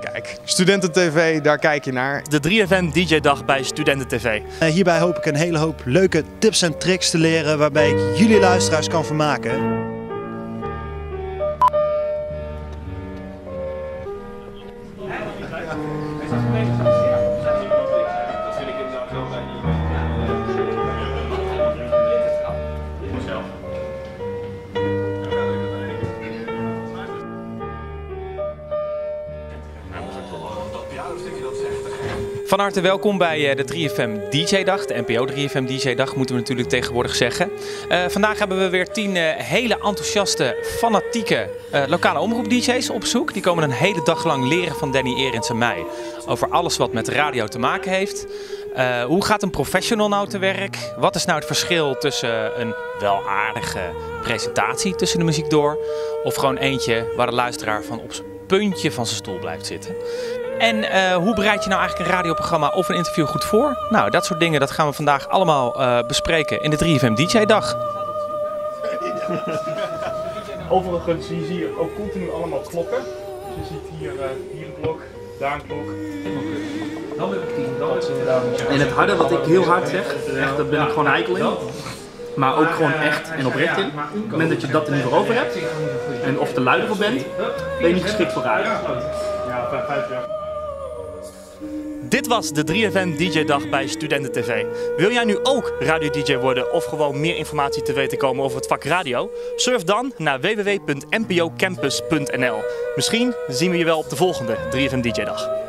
Kijk, Studenten-TV, daar kijk je naar. De 3FM DJ-dag bij Studenten-TV. Hierbij hoop ik een hele hoop leuke tips en tricks te leren waarbij ik jullie luisteraars kan vermaken. Van harte welkom bij de 3FM DJ-dag, de NPO 3FM DJ-dag moeten we natuurlijk tegenwoordig zeggen. Vandaag hebben we weer 10 hele enthousiaste, fanatieke lokale omroep-DJ's op bezoek. Die komen een hele dag lang leren van Danny Eerens en mij over alles wat met radio te maken heeft. Hoe gaat een professional nou te werk? Wat is nou het verschil tussen een wel aardige presentatie tussen de muziek door of gewoon eentje waar de luisteraar van op zijn puntje van zijn stoel blijft zitten? En hoe bereid je nou eigenlijk een radioprogramma of een interview goed voor? Nou, dat soort dingen dat gaan we vandaag allemaal bespreken in de 3FM DJ-dag. Overigens zie je ook continu allemaal klokken. Dus je ziet hier een klok, daar een klok. Dan heb ik 10. En het harde wat ik heel hard zeg, echt, daar ben ik gewoon eikel in. Maar ook gewoon echt en oprecht in. Op het moment dat je dat er niet voor over hebt en of te luider voor bent, ben je niet geschikt voor radio. Ja, 5 jaar. Dit was de 3FM DJ-dag bij Studenten-TV. Wil jij nu ook radio-dj worden of gewoon meer informatie te weten komen over het vak radio? Surf dan naar www.npocampus.nl. Misschien zien we je wel op de volgende 3FM DJ-dag.